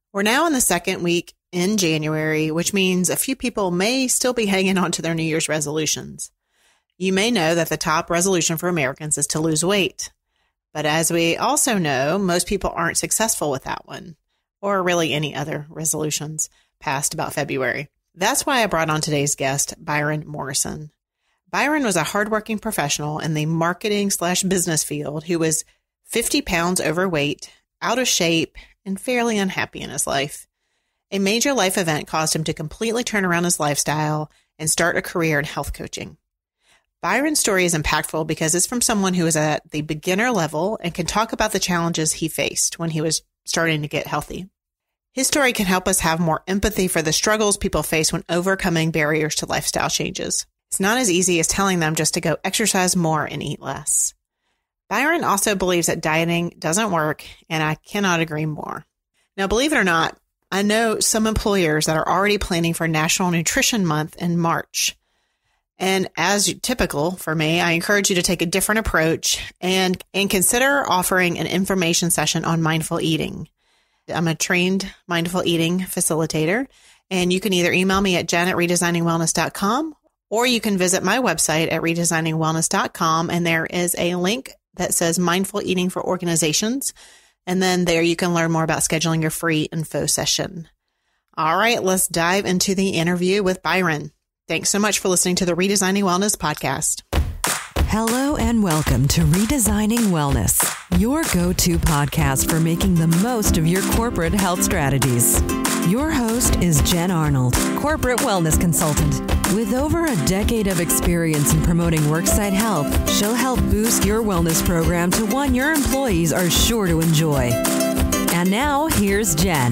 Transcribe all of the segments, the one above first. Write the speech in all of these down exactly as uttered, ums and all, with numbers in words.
We're now in the second week in January, which means a few people may still be hanging on to their New Year's resolutions. You may know that the top resolution for Americans is to lose weight. But as we also know, most people aren't successful with that one, or really any other resolutions past about February. That's why I brought on today's guest, Byron Morrison. Byron was a hardworking professional in the marketing slash business field who was fifty pounds overweight, out of shape, and fairly unhappy in his life. A major life event caused him to completely turn around his lifestyle and start a career in health coaching. Byron's story is impactful because it's from someone who is at the beginner level and can talk about the challenges he faced when he was starting to get healthy. His story can help us have more empathy for the struggles people face when overcoming barriers to lifestyle changes. It's not as easy as telling them just to go exercise more and eat less. Byron also believes that dieting doesn't work, and I cannot agree more. Now, believe it or not, I know some employers that are already planning for National Nutrition Month in March. And as typical for me, I encourage you to take a different approach and, and consider offering an information session on mindful eating. I'm a trained mindful eating facilitator, and you can either email me at jen at redesigning wellness dot com, or you can visit my website at redesigning wellness dot com, and there is a link that says Mindful Eating for Organizations. And then there you can learn more about scheduling your free info session. All right, let's dive into the interview with Byron. Thanks so much for listening to the Redesigning Wellness podcast. Hello and welcome to Redesigning Wellness, your go-to podcast for making the most of your corporate health strategies. Your host is Jen Arnold, corporate wellness consultant. With over a decade of experience in promoting worksite health, she'll help boost your wellness program to one your employees are sure to enjoy. And now, here's Jen.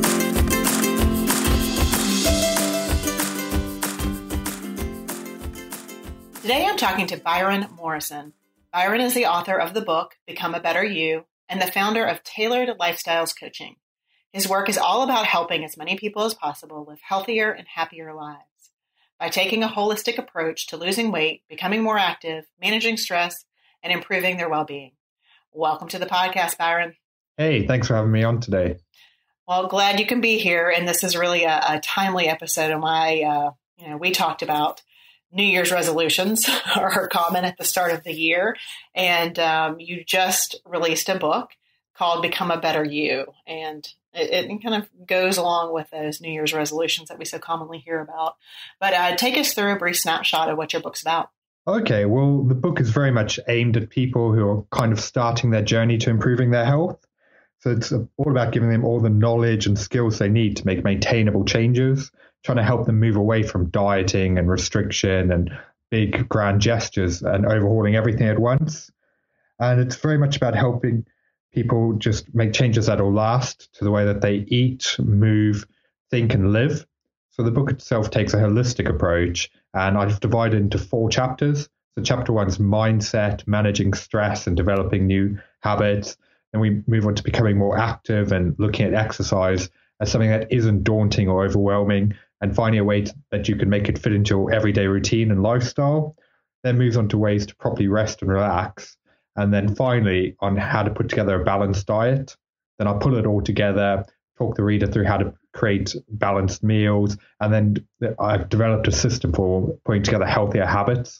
Today I'm talking to Byron Morrison. Byron is the author of the book, Become a Better You, and the founder of Tailored Lifestyles Coaching. His work is all about helping as many people as possible live healthier and happier lives by taking a holistic approach to losing weight, becoming more active, managing stress, and improving their well-being. Welcome to the podcast, Byron. Hey, thanks for having me on today. Well, glad you can be here, and this is really a, a timely episode. And why, uh, you know, we talked about New Year's resolutions are common at the start of the year. And um, you just released a book called Become a Better You. And it, it kind of goes along with those New Year's resolutions that we so commonly hear about. But uh, take us through a brief snapshot of what your book's about. Okay, well, the book is very much aimed at people who are kind of starting their journey to improving their health. So it's all about giving them all the knowledge and skills they need to make maintainable changes, trying to help them move away from dieting and restriction and big grand gestures and overhauling everything at once. And it's very much about helping people just make changes that will last to the way that they eat, move, think, and live. So the book itself takes a holistic approach, and I've divided into four chapters. So chapter one is mindset, managing stress, and developing new habits. Then we move on to becoming more active and looking at exercise as something that isn't daunting or overwhelming, and finding a way to, that you can make it fit into your everyday routine and lifestyle. Then moves on to ways to properly rest and relax. And then finally on how to put together a balanced diet. Then I'll pull it all together, talk the reader through how to create balanced meals. And then I've developed a system for putting together healthier habits.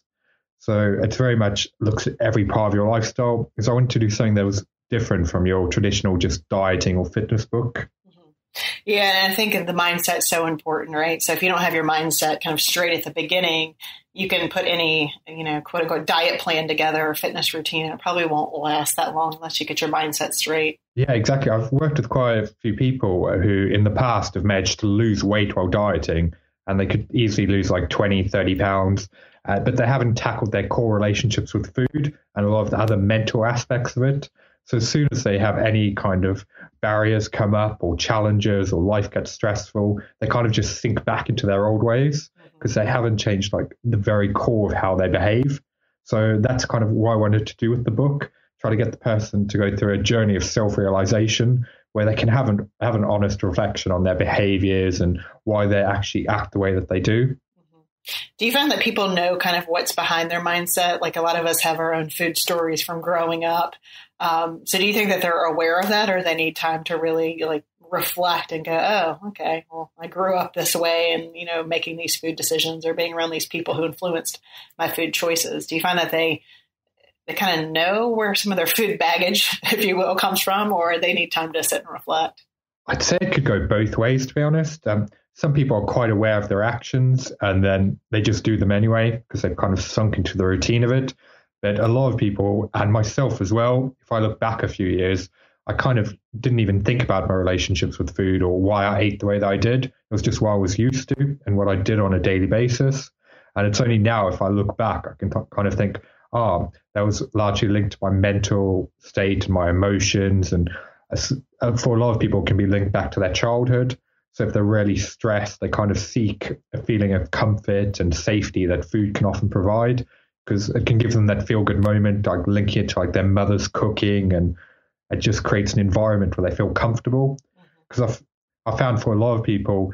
So it's very much looks at every part of your lifestyle, because I wanted to do something that was different from your traditional just dieting or fitness book. Yeah, and I think the mindset's so important, right? So if you don't have your mindset kind of straight at the beginning, you can put any, you know, quote unquote diet plan together or fitness routine, and it probably won't last that long unless you get your mindset straight. Yeah, exactly. I've worked with quite a few people who in the past have managed to lose weight while dieting, and they could easily lose like twenty, thirty pounds, uh, but they haven't tackled their core relationships with food and a lot of the other mental aspects of it. So as soon as they have any kind of barriers come up or challenges or life gets stressful, they kind of just sink back into their old ways because they haven't changed like the very core of how they behave. So that's kind of what I wanted to do with the book, try to get the person to go through a journey of self-realization where they can have an, have an honest reflection on their behaviors and why they actually act the way that they do. Do you find that people know kind of what's behind their mindset? Like a lot of us have our own food stories from growing up. Um, so do you think that they're aware of that, or they need time to really like reflect and go, oh, okay, well, I grew up this way and, you know, making these food decisions or being around these people who influenced my food choices? Do you find that they they kind of know where some of their food baggage, if you will, comes from, or they need time to sit and reflect? I'd say it could go both ways, to be honest. Um, some people are quite aware of their actions and then they just do them anyway because they've kind of sunk into the routine of it. But a lot of people, and myself as well, if I look back a few years, I kind of didn't even think about my relationships with food or why I ate the way that I did. It was just what I was used to and what I did on a daily basis. And it's only now, if I look back, I can th- kind of think, oh, that was largely linked to my mental state and my emotions. And uh, for a lot of people, it can be linked back to their childhood. So if they're really stressed, they kind of seek a feeling of comfort and safety that food can often provide, because it can give them that feel-good moment, like linking it to like their mother's cooking, and it just creates an environment where they feel comfortable. Because I've I found for a lot of people,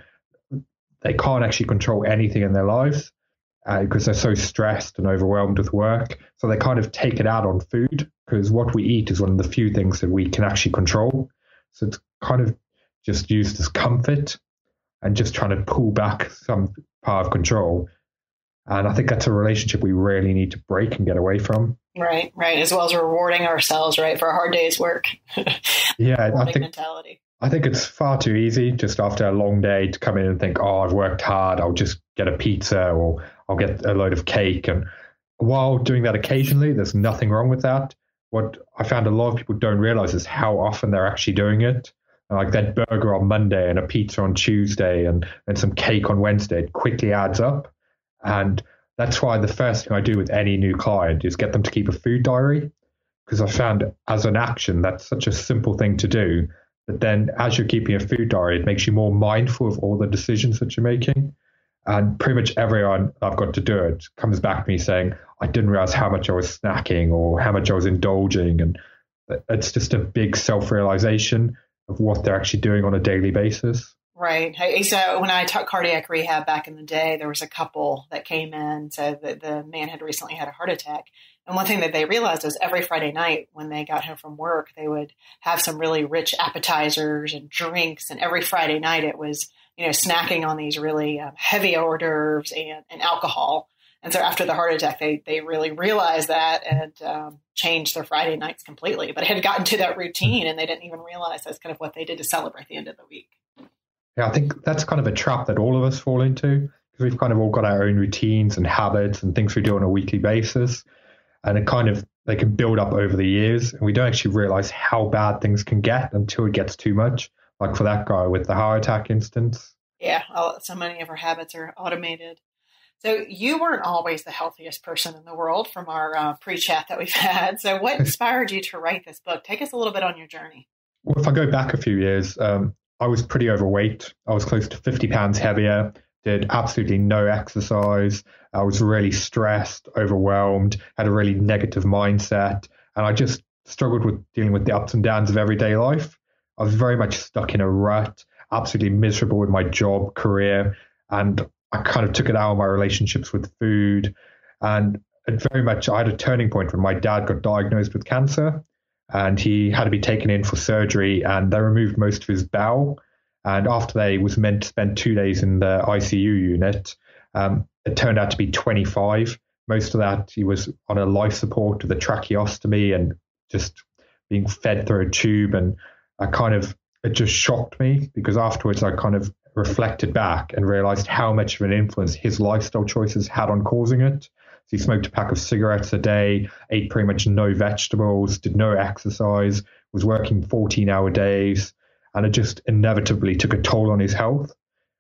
they can't actually control anything in their lives because uh, they're so stressed and overwhelmed with work. So they kind of take it out on food, because what we eat is one of the few things that we can actually control. So it's kind of just used as comfort and just trying to pull back some part of control. And I think that's a relationship we really need to break and get away from. Right, right. As well as rewarding ourselves, right, for a hard day's work. Yeah, I think, mentality. I think it's far too easy just after a long day to come in and think, oh, I've worked hard, I'll just get a pizza or I'll get a load of cake. And while doing that occasionally, there's nothing wrong with that. What I found a lot of people don't realize is how often they're actually doing it. Like that burger on Monday and a pizza on Tuesday and, and some cake on Wednesday, it quickly adds up. And that's why the first thing I do with any new client is get them to keep a food diary, because I found as an action, that's such a simple thing to do. But then as you're keeping a food diary, it makes you more mindful of all the decisions that you're making. And pretty much everyone I've got to do it comes back to me saying, I didn't realize how much I was snacking or how much I was indulging. And it's just a big self-realization of what they're actually doing on a daily basis. Right. So when I taught cardiac rehab back in the day, there was a couple that came in. So the, the man had recently had a heart attack. And one thing that they realized was every Friday night when they got home from work, they would have some really rich appetizers and drinks. And every Friday night it was, you know, snacking on these really um, heavy hors d'oeuvres and, and alcohol. And so after the heart attack, they they really realized that and um, changed their Friday nights completely. But it had gotten to that routine and they didn't even realize that's kind of what they did to celebrate the end of the week. Yeah, I think that's kind of a trap that all of us fall into, because we've kind of all got our own routines and habits and things we do on a weekly basis. And it kind of, they can build up over the years and we don't actually realize how bad things can get until it gets too much. Like for that guy with the heart attack instance. Yeah, so many of our habits are automated. So you weren't always the healthiest person in the world from our uh, pre-chat that we've had. So what inspired you to write this book? Take us a little bit on your journey. Well, if I go back a few years, um, I was pretty overweight. I was close to fifty pounds heavier, did absolutely no exercise. I was really stressed, overwhelmed, had a really negative mindset. And I just struggled with dealing with the ups and downs of everyday life. I was very much stuck in a rut, absolutely miserable with my job, career. And I kind of took it out on my relationships with food. And it very much, I had a turning point when my dad got diagnosed with cancer. And he had to be taken in for surgery and they removed most of his bowel. And after they was meant to spend two days in the I C U unit, um, it turned out to be twenty-five. Most of that, he was on a life support with a tracheostomy and just being fed through a tube. And I kind of, it just shocked me because afterwards I kind of reflected back and realized how much of an influence his lifestyle choices had on causing it. He smoked a pack of cigarettes a day, ate pretty much no vegetables, did no exercise, was working fourteen hour days, and it just inevitably took a toll on his health.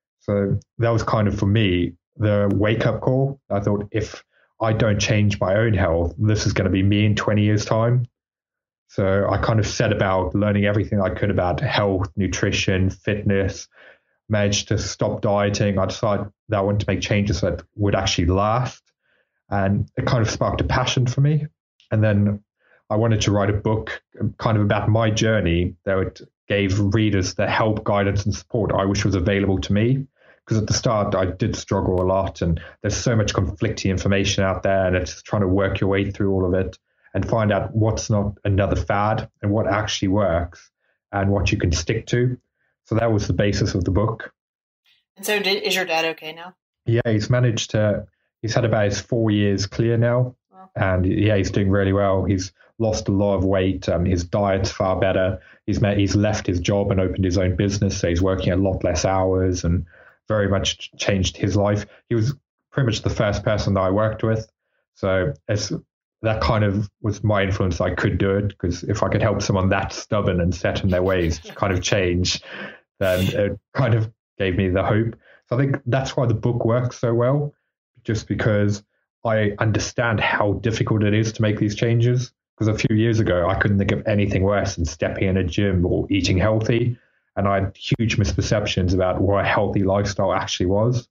So that was kind of, for me, the wake up call. I thought, if I don't change my own health, this is going to be me in twenty years time. So I kind of set about learning everything I could about health, nutrition, fitness, managed to stop dieting. I decided that I wanted to make changes that would actually last. And it kind of sparked a passion for me. And then I wanted to write a book kind of about my journey that gave readers the help, guidance, and support I wish was available to me. Because at the start, I did struggle a lot. And there's so much conflicting information out there. And it's just trying to work your way through all of it and find out what's not another fad and what actually works and what you can stick to. So that was the basis of the book. And so did, is your dad okay now? Yeah, he's managed to, he's had about his four years clear now. Wow. And yeah, he's doing really well. He's lost a lot of weight. Um, his diet's far better. He's met, he's left his job and opened his own business. So he's working a lot less hours and very much changed his life. He was pretty much the first person that I worked with. So it's, that kind of was my influence. I could do it because if I could help someone that stubborn and set in their ways to kind of change, then it kind of gave me the hope. So I think that's why the book works so well, just because I understand how difficult it is to make these changes. Because a few years ago, I couldn't think of anything worse than stepping in a gym or eating healthy. And I had huge misperceptions about what a healthy lifestyle actually was.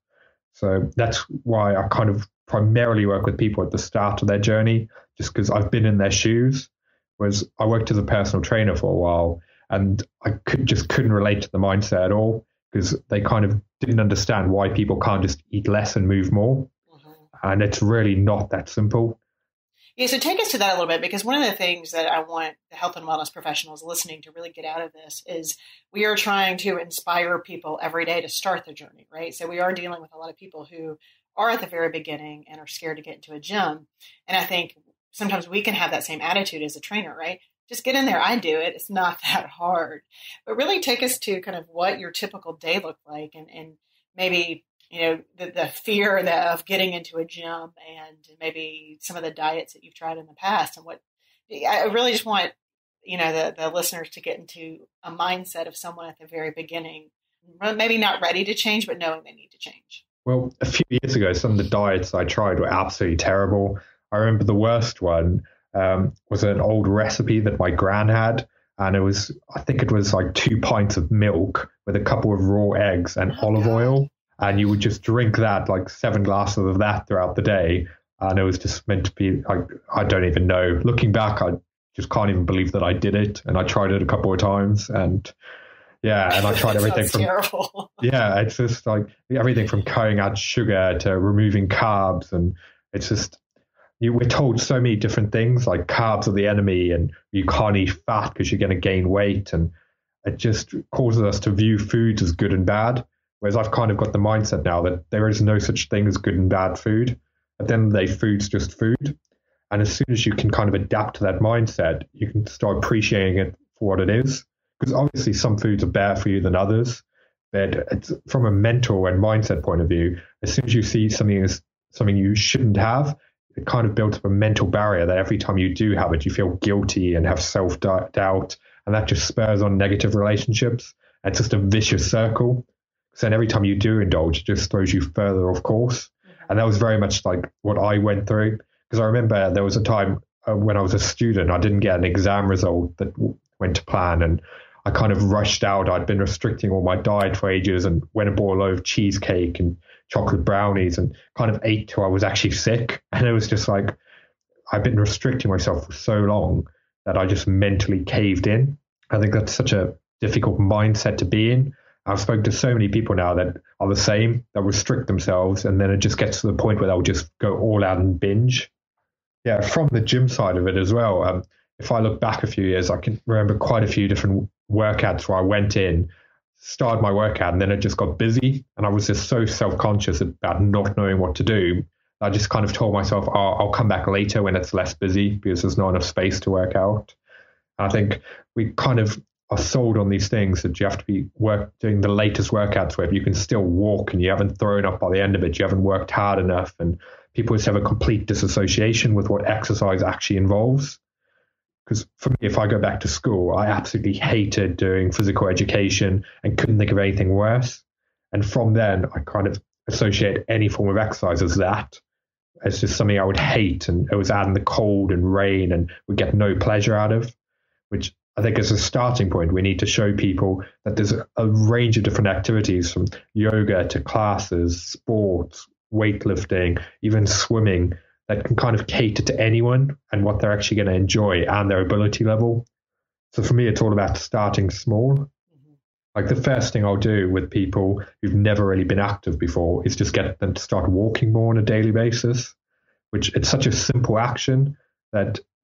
So that's why I kind of primarily work with people at the start of their journey, just because I've been in their shoes. Whereas I worked as a personal trainer for a while and I could, just couldn't relate to the mindset at all, because they kind of didn't understand why people can't just eat less and move more. Mm-hmm. And it's really not that simple. Yeah, so take us to that a little bit, because one of the things that I want the health and wellness professionals listening to really get out of this is we are trying to inspire people every day to start the journey, right? So we are dealing with a lot of people who are at the very beginning and are scared to get into a gym. And I think sometimes we can have that same attitude as a trainer, right? Just get in there. I do it. It's not that hard. But really take us to kind of what your typical day looked like, and, and maybe, you know, the, the fear that of getting into a gym, and maybe some of the diets that you've tried in the past. And what I really just want, you know, the, the listeners to get into a mindset of someone at the very beginning, maybe not ready to change, but knowing they need to change. Well, a few years ago, some of the diets I tried were absolutely terrible. I remember the worst one um, was an old recipe that my gran had. And it was, I think it was like two pints of milk with a couple of raw eggs and oh, olive God. oil. And you would just drink that, like seven glasses of that throughout the day. And it was just meant to be, like, I don't even know. Looking back, I just can't even believe that I did it. And I tried it a couple of times. And yeah, and I tried everything from, terrible. yeah, it's just like everything from cutting out sugar to removing carbs. And it's just, you, we're told so many different things, like carbs are the enemy and you can't eat fat because you're going to gain weight. And it just causes us to view foods as good and bad. Whereas I've kind of got the mindset now that there is no such thing as good and bad food. At the end of the day, food's just food. And as soon as you can kind of adapt to that mindset, you can start appreciating it for what it is. Because obviously some foods are better for you than others. But it's, from a mental and mindset point of view, as soon as you see something as something you shouldn't have, it kind of builds up a mental barrier that every time you do have it, you feel guilty and have self-doubt. And that just spurs on negative relationships. It's just a vicious circle. So then every time you do indulge, it just throws you further off course. Mm-hmm. And that was very much like what I went through. Because I remember there was a time uh, when I was a student, I didn't get an exam result that w- went to plan. And I kind of rushed out. I'd been restricting all my diet for ages and went and bought a load of cheesecake and chocolate brownies and kind of ate till I was actually sick. And it was just like, I've been restricting myself for so long that I just mentally caved in. I think that's such a difficult mindset to be in. I've spoken to so many people now that are the same, that restrict themselves, and then it just gets to the point where they'll just go all out and binge. Yeah, from the gym side of it as well, um, if I look back a few years, I can remember quite a few different workouts where I went in, started my workout, and then it just got busy, and I was just so self-conscious about not knowing what to do. I just kind of told myself, oh, I'll come back later when it's less busy because there's not enough space to work out. And I think we kind of are sold on these things that you have to be work doing the latest workouts where you can still walk and you haven't thrown up by the end of it, you haven't worked hard enough, and people just have a complete disassociation with what exercise actually involves. Because for me, if I go back to school, I absolutely hated doing physical education and couldn't think of anything worse. And from then, I kind of associate any form of exercise as that. It's just something I would hate, and it was out in the cold and rain and would get no pleasure out of, which I think as a starting point, we need to show people that there's a range of different activities from yoga to classes, sports, weightlifting, even swimming that can kind of cater to anyone and what they're actually going to enjoy and their ability level. So for me, it's all about starting small. Mm-hmm. Like the first thing I'll do with people who've never really been active before is just get them to start walking more on a daily basis, which it's such a simple action that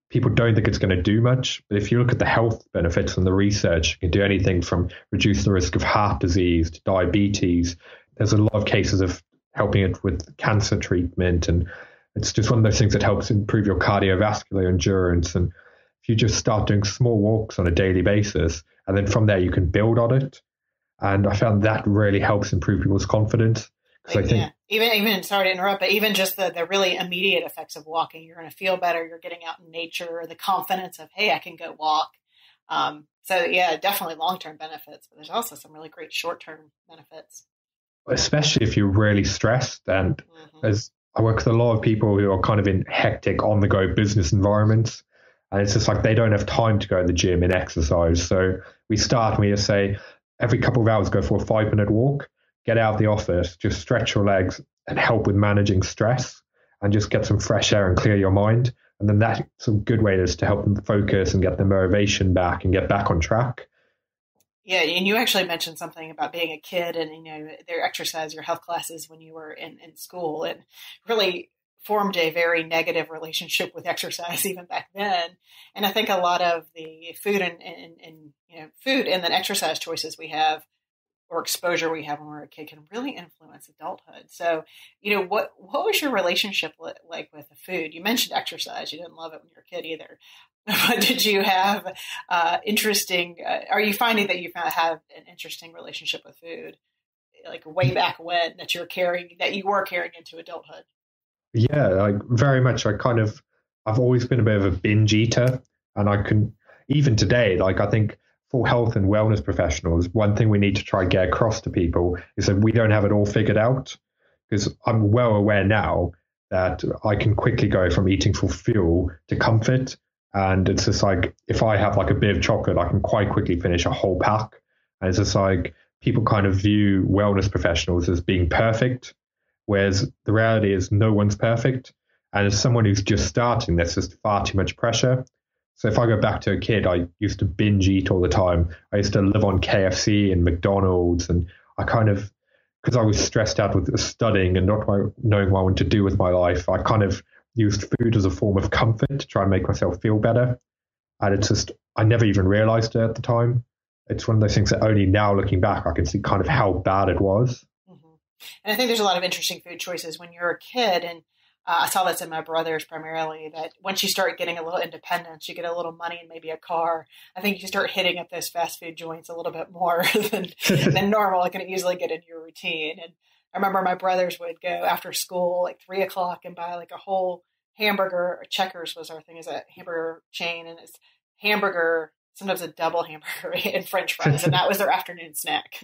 people don't think it's going to do much. But if you look at the health benefits and the research, it can do anything from reduce the risk of heart disease to diabetes. There's a lot of cases of helping it with cancer treatment. And it's just one of those things that helps improve your cardiovascular endurance. And if you just start doing small walks on a daily basis, and then from there you can build on it. And I found that really helps improve people's confidence. Because I think yeah. even even sorry to interrupt, but even just the, the really immediate effects of walking, you're going to feel better. You're getting out in nature, the confidence of, hey, I can go walk. Um, so yeah, definitely long-term benefits, but there's also some really great short-term benefits. Especially if you're really stressed. And mm-hmm. as I work with a lot of people who are kind of in hectic, on-the-go business environments, and it's just like they don't have time to go to the gym and exercise. So we start and we just say, every couple of hours, go for a five minute walk, get out of the office, just stretch your legs and help with managing stress and just get some fresh air and clear your mind. And then that's a good way is to help them focus and get the motivation back and get back on track. Yeah. And you actually mentioned something about being a kid and, you know, their exercise, your health classes when you were in, in school, and really formed a very negative relationship with exercise even back then. And I think a lot of the food and, and, and you know, food and then exercise choices we have or exposure we have when we're a kid can really influence adulthood. So, you know, what, what was your relationship li- like with the food? You mentioned exercise. You didn't love it when you were a kid either. But did you have uh, interesting, uh, are you finding that you have an interesting relationship with food, like way back when that you're carrying, that you were carrying into adulthood? Yeah, like very much. I kind of, I've always been a bit of a binge eater, and I can, even today, like I think for health and wellness professionals, one thing we need to try and get across to people is that we don't have it all figured out, because I'm well aware now that I can quickly go from eating for fuel to comfort. And it's just like, if I have like a bit of chocolate, I can quite quickly finish a whole pack. And it's just like, people kind of view wellness professionals as being perfect, whereas the reality is no one's perfect. And as someone who's just starting, there's just far too much pressure. So if I go back to a kid, I used to binge eat all the time. I used to live on K F C and McDonald's. And I kind of, because I was stressed out with studying and not knowing what I wanted to do with my life, I kind of used food as a form of comfort to try and make myself feel better. And it's just, I never even realized it at the time. It's one of those things that only now looking back, I can see kind of how bad it was. And I think there's a lot of interesting food choices when you're a kid. And uh, I saw this in my brothers primarily, that once you start getting a little independence, you get a little money and maybe a car, I think you start hitting up those fast food joints a little bit more than, than normal. It can easily get into your routine. And I remember my brothers would go after school, like three o'clock, and buy like a whole hamburger. Checkers was our thing, is a hamburger chain. And it's hamburger, sometimes a double hamburger and French fries. And that was their afternoon snack.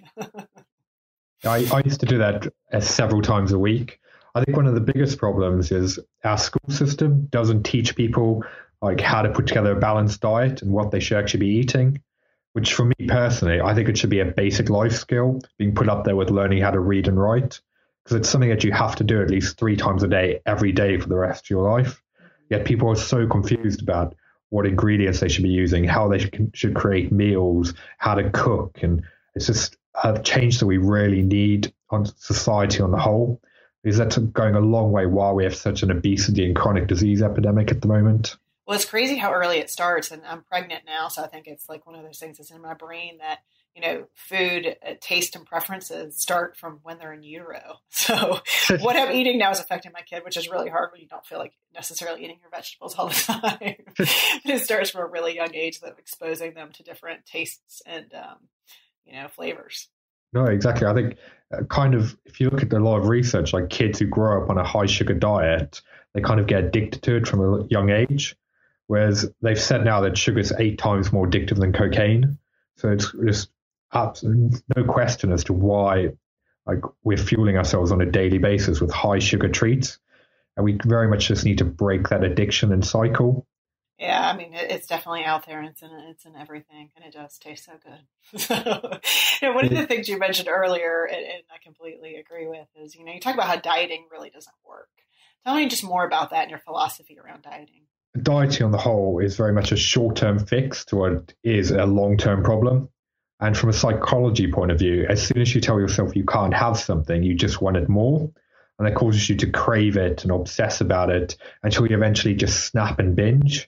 I, I used to do that uh, several times a week. I think one of the biggest problems is our school system doesn't teach people like how to put together a balanced diet and what they should actually be eating, which for me personally, I think it should be a basic life skill being put up there with learning how to read and write, because it's something that you have to do at least three times a day, every day for the rest of your life. Yet people are so confused about what ingredients they should be using, how they should, should create meals, how to cook. And it's just a change that we really need on society on the whole, is that's going a long way while we have such an obesity and chronic disease epidemic at the moment. Well, it's crazy how early it starts, and I'm pregnant now, so I think it's like one of those things that's in my brain that, you know, food, uh, taste, and preferences start from when they're in utero. So what I'm eating now is affecting my kid, which is really hard when you don't feel like necessarily eating your vegetables all the time. It starts from a really young age, of exposing them to different tastes and, um, you know, flavors. No, exactly. I think uh, kind of, if you look at a lot of research, like kids who grow up on a high sugar diet, they kind of get addicted to it from a young age. Whereas they've said now that sugar is eight times more addictive than cocaine. So it's just absolutely no question as to why like we're fueling ourselves on a daily basis with high sugar treats. And we very much just need to break that addiction and cycle. Yeah, I mean, it's definitely out there, and it's in it's in everything, and it does taste so good. So, you know, one of the things you mentioned earlier, and, and I completely agree with, is, you know, you talk about how dieting really doesn't work. Tell me just more about that and your philosophy around dieting. Dieting on the whole is very much a short-term fix to what is a long-term problem. And from a psychology point of view, as soon as you tell yourself you can't have something, you just want it more. And that causes you to crave it and obsess about it until you eventually just snap and binge.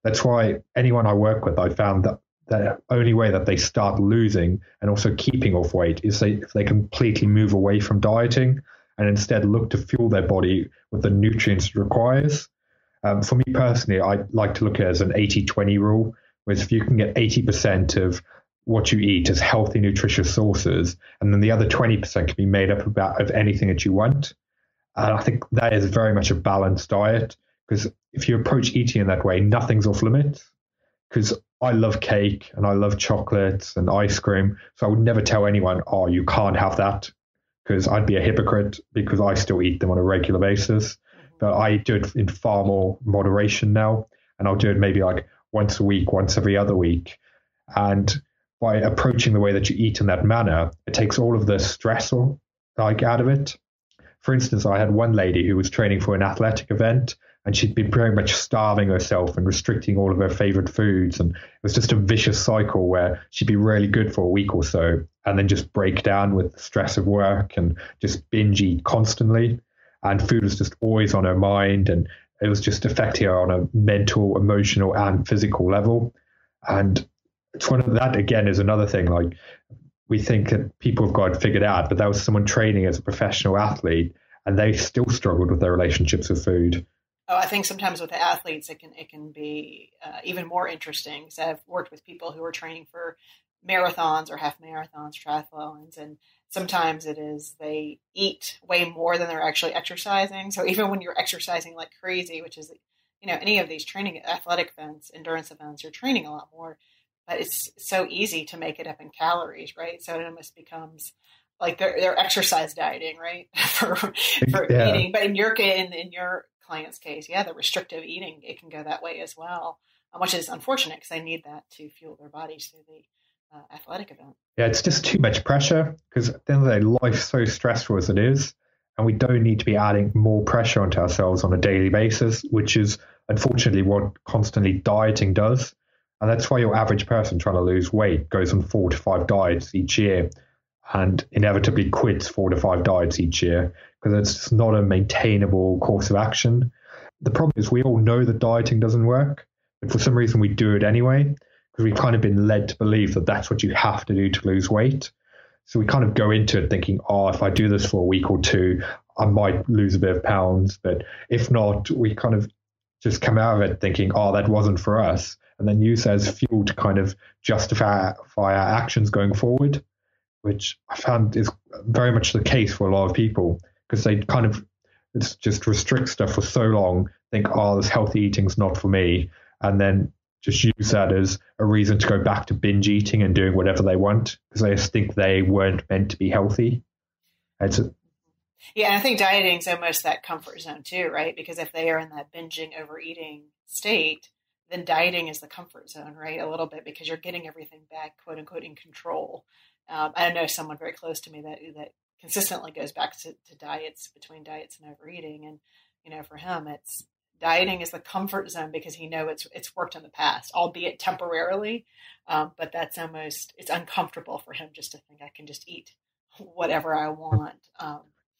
That's why anyone I work with, I found that the only way that they start losing and also keeping off weight is they, if they completely move away from dieting and instead look to fuel their body with the nutrients it requires. Um, for me personally, I like to look at it as an eighty twenty rule, whereas if you can get eighty percent of what you eat as healthy, nutritious sources, and then the other twenty percent can be made up about of anything that you want. And I think that is very much a balanced diet, because if you approach eating in that way, nothing's off limits. Because I love cake and I love chocolates and ice cream. So I would never tell anyone, oh, you can't have that, because I'd be a hypocrite because I still eat them on a regular basis. But I do it in far more moderation now. And I'll do it maybe like once a week, once every other week. And by approaching the way that you eat in that manner, it takes all of the stress or, like out of it. For instance, I had one lady who was training for an athletic event, and she'd been very much starving herself and restricting all of her favorite foods. And it was just a vicious cycle where she'd be really good for a week or so and then just break down with the stress of work and just binge eat constantly. And food was just always on her mind, and it was just affecting her on a mental, emotional, and physical level. And it's one of that, again, is another thing. Like, we think that people have got it figured out, but that was someone training as a professional athlete, and they still struggled with their relationships with food. Oh, I think sometimes with the athletes, it can it can be uh, even more interesting. So I've worked with people who are training for marathons or half marathons, triathlons, and sometimes it is they eat way more than they're actually exercising. So even when you're exercising like crazy, which is, you know, any of these training athletic events, endurance events, you're training a lot more, but it's so easy to make it up in calories, right? So it almost becomes like they're they're exercise dieting, right, for for yeah. eating. But in your in, in your client's case, yeah, the restrictive eating, it can go that way as well, which is unfortunate because they need that to fuel their bodies through the Uh, athletic event. Yeah, it's just too much pressure, because at the end of the day, life's so stressful as it is, and we don't need to be adding more pressure onto ourselves on a daily basis, which is unfortunately what constantly dieting does. And that's why your average person trying to lose weight goes on four to five diets each year and inevitably quits four to five diets each year, because it's just not a maintainable course of action. The problem is we all know that dieting doesn't work, but for some reason we do it anyway, because we've kind of been led to believe that that's what you have to do to lose weight. So we kind of go into it thinking, oh, if I do this for a week or two, I might lose a bit of pounds. But if not, we kind of just come out of it thinking, oh, that wasn't for us. And then use that as fuel to kind of justify our actions going forward, which I found is very much the case for a lot of people, because they kind of it's just restrict stuff for so long, think, oh, this healthy eating's not for me. And then just use that as a reason to go back to binge eating and doing whatever they want, because they just think they weren't meant to be healthy. It's a, yeah, and I think dieting is almost that comfort zone too, right? Because if they are in that binging, overeating state, then dieting is the comfort zone, right? A little bit, because you're getting everything back, quote unquote, in control. Um, I know someone very close to me that that consistently goes back to, to diets, between diets and overeating, and you know, for him, it's dieting is the comfort zone because he knows it's it's worked in the past, albeit temporarily. Um, but that's almost, it's uncomfortable for him just to think I can just eat whatever I want. Um,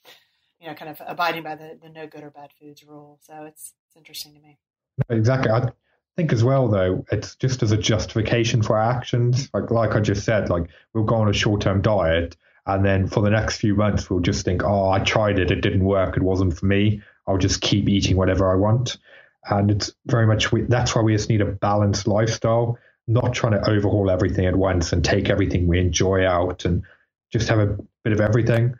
you know, kind of abiding by the, the no good or bad foods rule. So it's it's interesting to me. No, exactly. I think as well, though, it's just as a justification for our actions. Like like I just said, like we'll go on a short-term diet, and then for the next few months, we'll just think, oh, I tried it, it didn't work, it wasn't for me. I'll just keep eating whatever I want. And it's very much, we, that's why we just need a balanced lifestyle, not trying to overhaul everything at once and take everything we enjoy out and just have a bit of everything.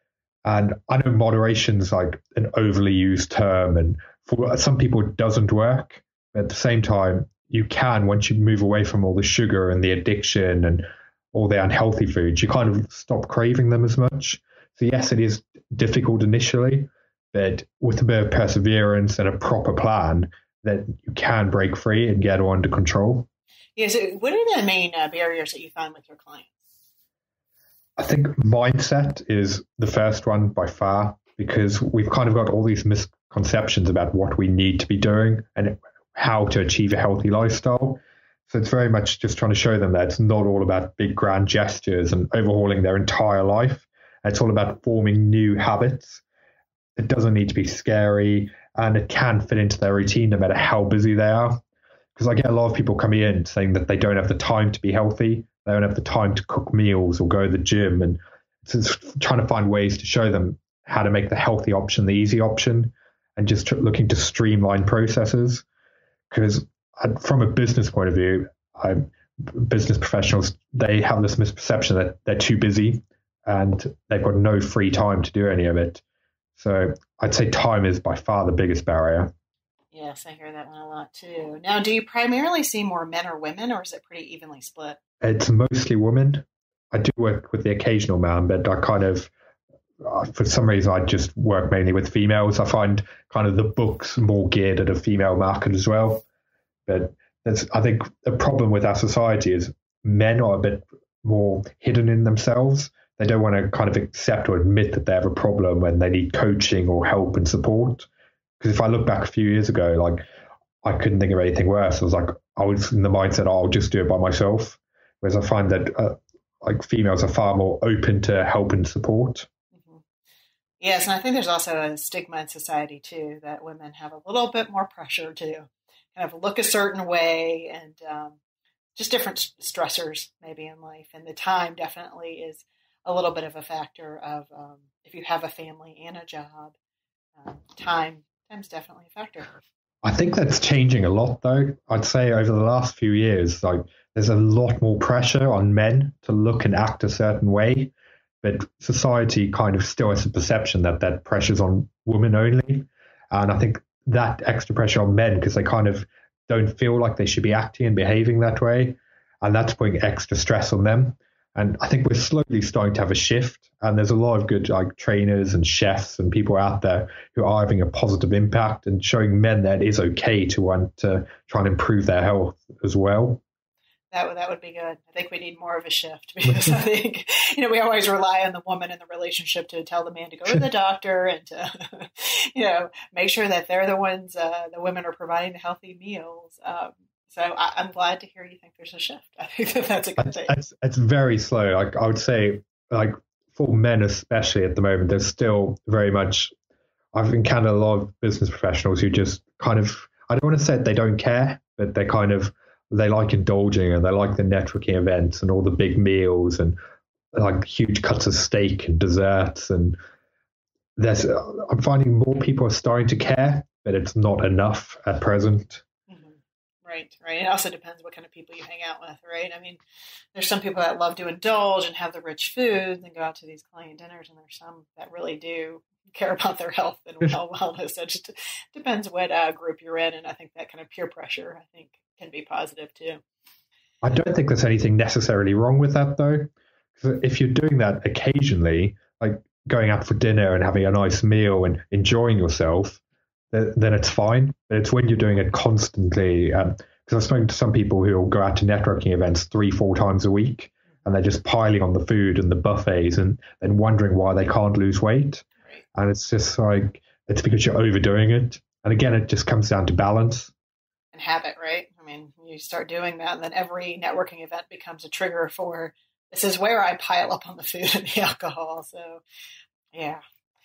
And I know moderation's like an overly used term, and for some people it doesn't work. But at the same time, you can, once you move away from all the sugar and the addiction and all the unhealthy foods, you kind of stop craving them as much. So yes, it is difficult initially, but with a bit of perseverance and a proper plan, that you can break free and get all under control. Yeah. So what are the main uh, barriers that you find with your clients? I think mindset is the first one by far, because we've kind of got all these misconceptions about what we need to be doing and how to achieve a healthy lifestyle. So it's very much just trying to show them that it's not all about big grand gestures and overhauling their entire life. It's all about forming new habits. It doesn't need to be scary, and it can fit into their routine no matter how busy they are. Because I get a lot of people coming in saying that they don't have the time to be healthy. They don't have the time to cook meals or go to the gym. And it's just trying to find ways to show them how to make the healthy option the easy option, and just tr- looking to streamline processes. Because from a business point of view, I, business professionals, they have this misperception that they're too busy and they've got no free time to do any of it. So I'd say time is by far the biggest barrier. Yes, I hear that one a lot too. Now, do you primarily see more men or women, or is it pretty evenly split? It's mostly women. I do work with the occasional man, but I kind of, for some reason, I just work mainly with females. I find kind of the books more geared at a female market as well. But that's, I think the problem with our society is men are a bit more hidden in themselves. They don't want to kind of accept or admit that they have a problem when they need coaching or help and support. Because if I look back a few years ago, like I couldn't think of anything worse. I was like, I was in the mindset, oh, I'll just do it by myself. Whereas I find that uh, like females are far more open to help and support. Mm-hmm. Yes, and I think there's also a stigma in society too that women have a little bit more pressure to kind of look a certain way, and um, just different stressors maybe in life. And the time definitely is a little bit of a factor of um, if you have a family and a job, um, time time's definitely a factor. I think that's changing a lot, though. I'd say over the last few years, like there's a lot more pressure on men to look and act a certain way, but society kind of still has a perception that that pressure's on women only. And I think that extra pressure on men, because they kind of don't feel like they should be acting and behaving that way, and that's putting extra stress on them. And I think we're slowly starting to have a shift, and there's a lot of good like trainers and chefs and people out there who are having a positive impact and showing men that it is okay to want to try and improve their health as well. That would, that would be good. I think we need more of a shift, because I think, you know, we always rely on the woman in the relationship to tell the man to go to the doctor and to, you know, make sure that they're the ones, uh, the women are providing the healthy meals. Um, So I, I'm glad to hear you think there's a shift. I think that that's a good thing. It's, it's very slow. Like I would say, like for men especially at the moment, there's still very much. I've encountered a lot of business professionals who just kind of. I don't want to say they don't care, but they kind of they like indulging and they like the networking events and all the big meals and like huge cuts of steak and desserts, and there's. I'm finding more people are starting to care, but it's not enough at present. Right, right. It also depends what kind of people you hang out with, right? I mean, there's some people that love to indulge and have the rich foods and go out to these client dinners, and there's some that really do care about their health and well wellness. So it just depends what uh, group you're in, and I think that kind of peer pressure, I think, can be positive too. I don't think there's anything necessarily wrong with that, though. Because if you're doing that occasionally, like going out for dinner and having a nice meal and enjoying yourself, then it's fine. But it's when you're doing it constantly. Because um, I've spoken to some people who will go out to networking events three, four times a week, and they're just piling on the food and the buffets and then wondering why they can't lose weight. Right. And it's just like, it's because you're overdoing it. And again, it just comes down to balance. And habit, right? I mean, you start doing that, and then every networking event becomes a trigger for, this is where I pile up on the food and the alcohol. So, yeah.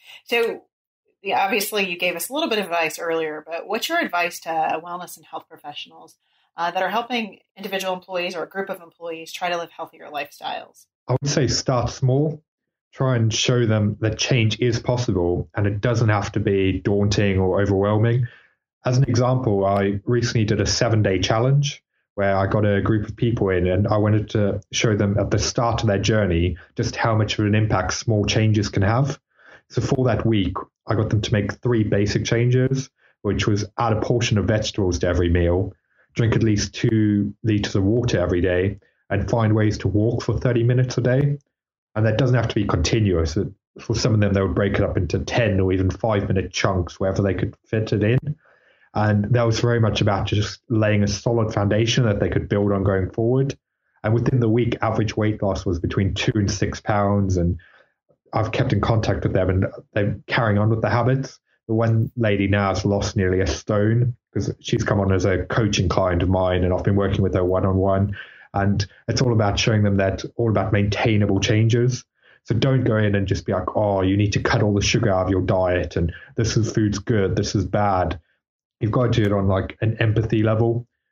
So, yeah, obviously, you gave us a little bit of advice earlier, but what's your advice to wellness and health professionals uh, that are helping individual employees or a group of employees try to live healthier lifestyles? I would say start small. Try and show them that change is possible, and it doesn't have to be daunting or overwhelming. As an example, I recently did a seven-day challenge where I got a group of people in, and I wanted to show them at the start of their journey just how much of an impact small changes can have. So for that week, I got them to make three basic changes, which was add a portion of vegetables to every meal, drink at least two liters of water every day, and find ways to walk for thirty minutes a day. And that doesn't have to be continuous. For some of them, they would break it up into ten or even five minute chunks, wherever they could fit it in. And that was very much about just laying a solid foundation that they could build on going forward. And within the week, average weight loss was between two and six pounds. And I've kept in contact with them, and they're carrying on with the habits. The one lady now has lost nearly a stone because she's come on as a coaching client of mine, and I've been working with her one-on-one. And it's all about showing them that all about maintainable changes. So don't go in and just be like, oh, you need to cut all the sugar out of your diet, and this is food's good, this is bad. You've got to do it on like an empathy level,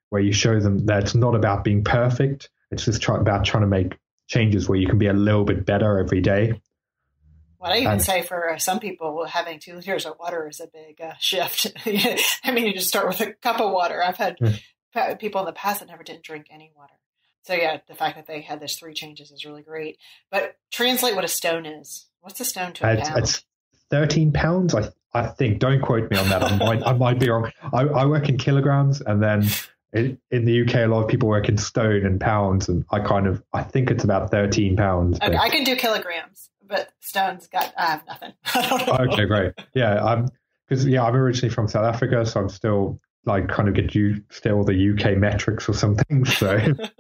where you show them that it's not about being perfect. It's just try, about trying to make changes where you can be a little bit better every day. Well, I even And- say for uh, some people, having two liters of water is a big uh, shift. I mean, you just start with a cup of water. I've had Mm. people in the past that never didn't drink any water. So yeah, the fact that they had this three changes is really great. But translate what a stone is. What's a stone to a It's, pound? it's thirteen pounds, I I think. Don't quote me on that. I might, I might be wrong. I, I work in kilograms, and then in, in the U K, a lot of people work in stone and pounds, and I kind of, I think it's about thirteen pounds. Okay, but- I can do kilograms, but stones got, I have nothing. I don't know. Okay, great. Yeah, I'm because yeah, I'm originally from South Africa, so I'm still like kind of get you still the U K metrics or something. So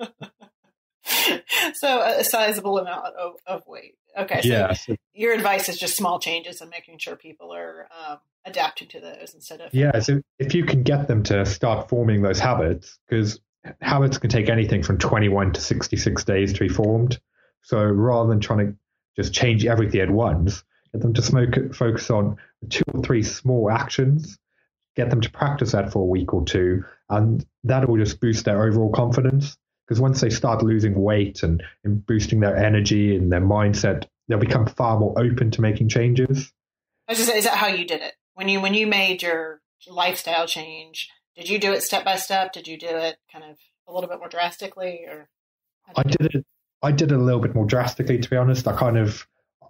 So a sizable amount of, of weight. Okay, so yeah, so, your advice is just small changes and making sure people are um, adapting to those instead of yeah. So if you can get them to start forming those habits, because habits can take anything from twenty-one to sixty-six days to be formed. So rather than trying to just change everything at once, get them to smoke, focus on two or three small actions, get them to practice that for a week or two, and that will just boost their overall confidence. Because once they start losing weight and, and boosting their energy and their mindset, they'll become far more open to making changes. I was just saying, is that how you did it? When you when you made your lifestyle change, did you do it step by step? Did you do it kind of a little bit more drastically, or? I did it. I did it a little bit more drastically, to be honest. I kind of,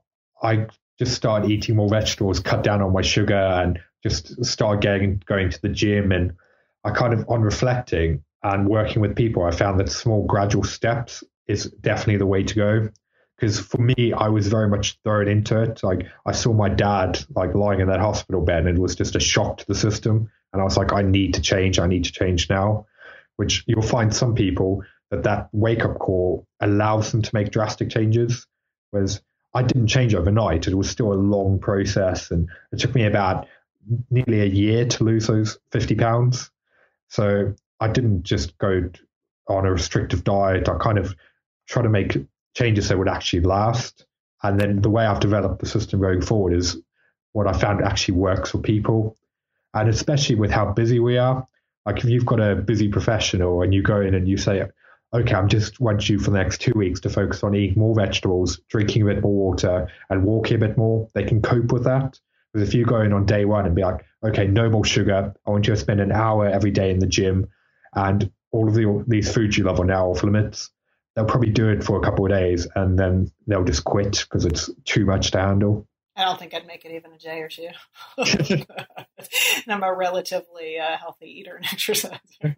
I just started eating more vegetables, cut down on my sugar, and just started getting going to the gym. And I kind of, on reflecting and working with people, I found that small, gradual steps is definitely the way to go. Because for me, I was very much thrown into it. Like I saw my dad like lying in that hospital bed, and it was just a shock to the system. And I was like, I need to change. I need to change now. Which you'll find some people that that wake up call allows them to make drastic changes. Whereas I didn't change overnight. It was still a long process, and it took me about nearly a year to lose those fifty pounds. So I didn't just go on a restrictive diet. I kind of try to make changes that would actually last. And then the way I've developed the system going forward is what I found actually works for people. And especially with how busy we are, like if you've got a busy professional and you go in and you say, okay, I'm just want you for the next two weeks to focus on eating more vegetables, drinking a bit more water, and walking a bit more, they can cope with that. Because if you go in on day one and be like, okay, no more sugar, I want you to spend an hour every day in the gym, and all of the, these foods you love are now off limits, they'll probably do it for a couple of days and then they'll just quit because it's too much to handle. I don't think I'd make it even a day or two. And I'm a relatively uh, healthy eater and exerciser.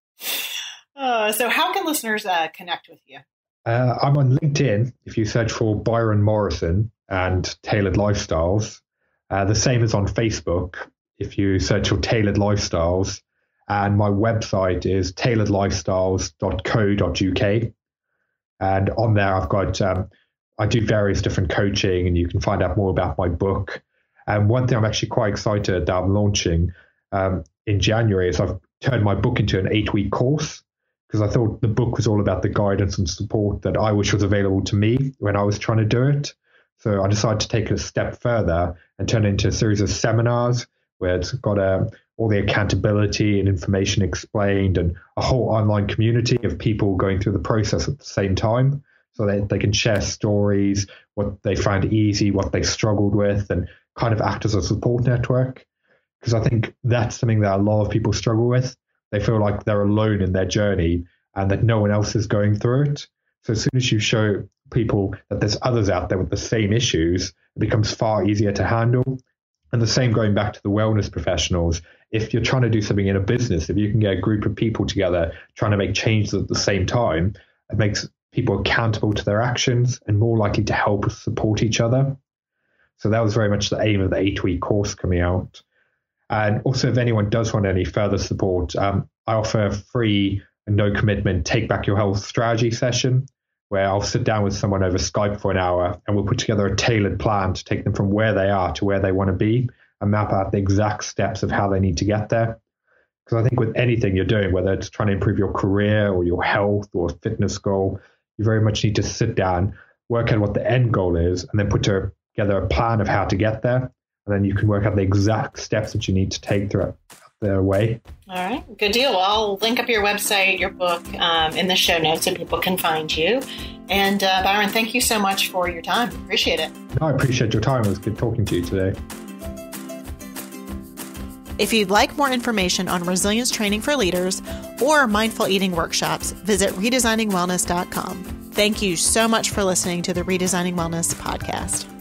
Uh, so how can listeners uh, connect with you? Uh, I'm on LinkedIn. If you search for Byron Morrison and Tailored Lifestyles, uh, the same as on Facebook. If you search for Tailored Lifestyles, and my website is tailored lifestyles dot co dot uk. And on there, I've got, um, I do various different coaching, and you can find out more about my book. And one thing I'm actually quite excited that I'm launching um, in January is I've turned my book into an eight week course, because I thought the book was all about the guidance and support that I wish was available to me when I was trying to do it. So I decided to take it a step further and turn it into a series of seminars where it's got a, all the accountability and information explained, and a whole online community of people going through the process at the same time, so that they can share stories, what they found easy, what they struggled with, and kind of act as a support network. Because I think that's something that a lot of people struggle with. They feel like they're alone in their journey and that no one else is going through it. So as soon as you show people that there's others out there with the same issues, it becomes far easier to handle. And the same going back to the wellness professionals. If you're trying to do something in a business, if you can get a group of people together trying to make changes at the same time, it makes people accountable to their actions and more likely to help support each other. So that was very much the aim of the eight-week course coming out. And also, if anyone does want any further support, um, I offer a free and no commitment Take Back Your Health strategy session, where I'll sit down with someone over Skype for an hour and we'll put together a tailored plan to take them from where they are to where they want to be, and map out the exact steps of how they need to get there. Because I think with anything you're doing, whether it's trying to improve your career or your health or fitness goal, you very much need to sit down, work out what the end goal is, and then put together a plan of how to get there. And then you can work out the exact steps that you need to take throughout their way. All right. Good deal. Well, I'll link up your website, your book um, in the show notes so people can find you. And uh, Byron, thank you so much for your time. Appreciate it. No, I appreciate your time. It was good talking to you today. If you'd like more information on resilience training for leaders or mindful eating workshops, visit redesigning wellness dot com. Thank you so much for listening to the Redesigning Wellness podcast.